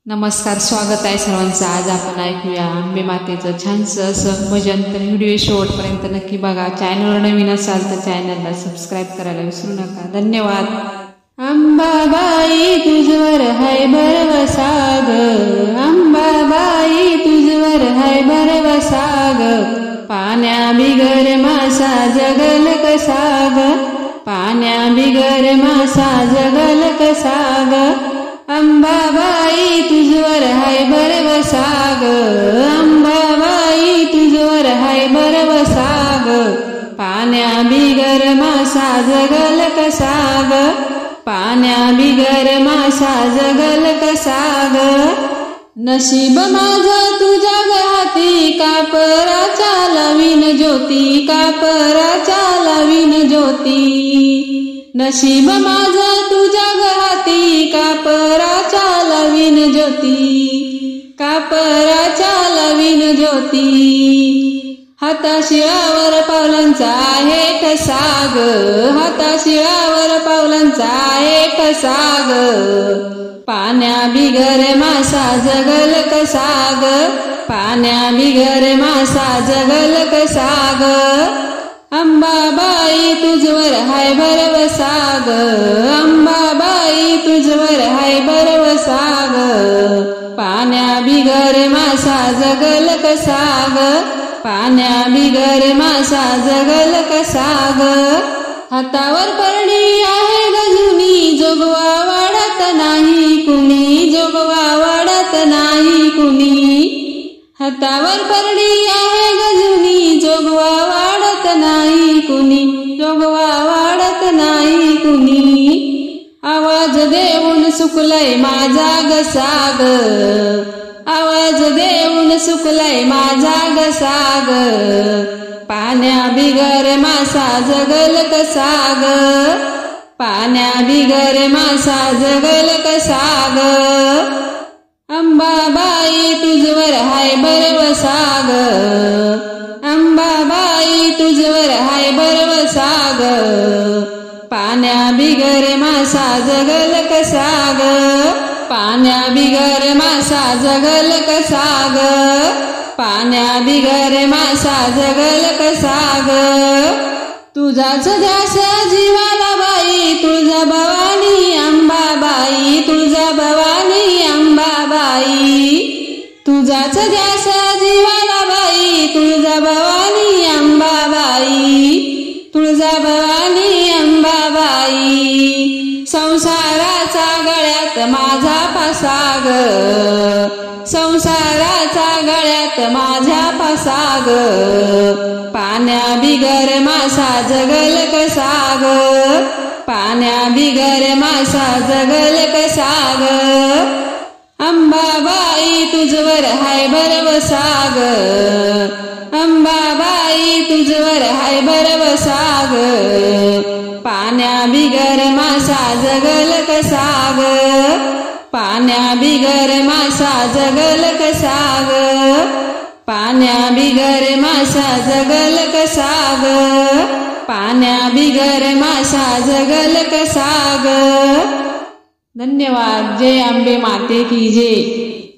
नमस्कार, स्वागत आहे सर्वांचं। आज आपण ऐकूया अंबे मातेचं छानसं असं भजन। तर व्हिडिओ शेवटपर्यंत नक्की बघा। चॅनलवर नवीन असाल तर चॅनलला सबस्क्राईब करायला विसरू नका। धन्यवाद। अंबाबाई तुझवर हाय भरवसा ग, अंबाबाई तुझवर हाय भरवसा ग, पाण्या बिगर मासा जगल कसा ग, पाण्या बिगर मासा जगल कसा ग, अंबाबाई तुझवर हाय भरवसा ग, अंबाबाई तुझवर हाय भरवसा ग, पाण्या बिगर मासा जगल कसा ग, पाण्या बिगर मासा जगल कसा ग, नशीब माझं तुझ्या हाती, कापराच्या लावीन ज्योती, कापराच्या लावीन ज्योती, नशीब माझं तुझ्या हाती, कापराच्या लावीन ज्योती, कापराच्या लावीन ज्योती, हाताशिळावर पावलांचा आहे ठसा ग, हाताशिळावर पावलांचा आहे ठसा ग, पाण्या बिगर मासा जगल कसा ग, पाण्या बिगर मासा जगल कसा ग, अंबाबाई तुझवर हाय भरवसा ग, अंबाबाई तुझवर हाय भरवसा ग, पाण्या बिगर मासा जगल कसा ग, पाण्या बिगर मासा जगल कसा ग, हातावर परडी आहे गजुनी, जोगवा वाढत नाही कुणी, जोगवा वाढत नाही कुणी, हातावर परडी आहे गजुनी, जोगवा वाढत नाही कुणी, जोगवा वाढत नाही कुणी, आवाज देऊन सुकलाय माझा घसा ग, आवाज देऊन सुकलाय माझा घसा ग, पाण्या बिगर मासा जगल कसा ग, पाण्या बिगर मासा जगल कसा ग, अंबाबाई तुझवर हाय भरवसा ग, अंबाबाई तुझवर हाय भरवसा ग, पाण्या बिगर मासा जगल कसा ग, पाण्या बिगर मासा जगल कसा ग, पाण्या बिगर मासा जगल कसा ग, तुझाच ध्यास जीवाला बाई, तुळजा भवानी अंबाबाई, तुळजा भवानी अंबाबाई, तुझाच ध्यास जीवाला बाई, तुळजा भवानी अंबाबाई, तुळजा भवानी अंबाबाई, संसाराचा गळ्यात माझा फासा ग, संसाराचा गळ्यात माझ्या फासा ग, पाण्या बिगर मासा जगल कसा ग, पाण्या बिगर मासा जगल कसा ग, अंबाबाई तुझवर हाय भरवसा ग, अंबाबाई तुझवर हाय भरवसा ग, पाण्या बिगर मासा जगल कसा ग, पाण्या बिगर मासा जगल कसा ग, पाण्या बिगर मासा जगल कसा ग, पाण्या बिगर मासा जगल कसा ग। धन्यवाद। जय अंबे माते की जय।